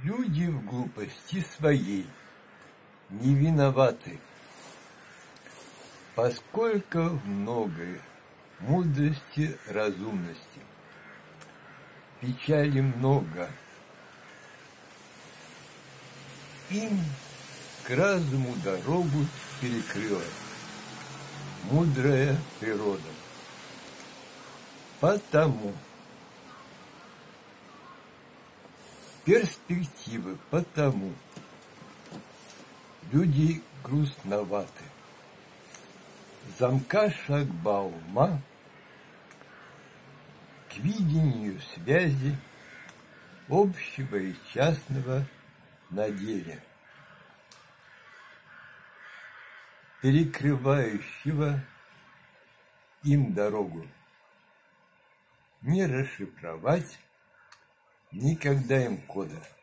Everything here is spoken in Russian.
Люди в глупости своей не виноваты, поскольку многое мудрости, разумности, печали много. Им к разуму дорогу перекрыла мудрая природа. Потому перспективы, потому люди грустноваты. Замка шлагбаума к видению связи общего и частного на деле, перекрывающего им дорогу, не расшифровать никогда им кода.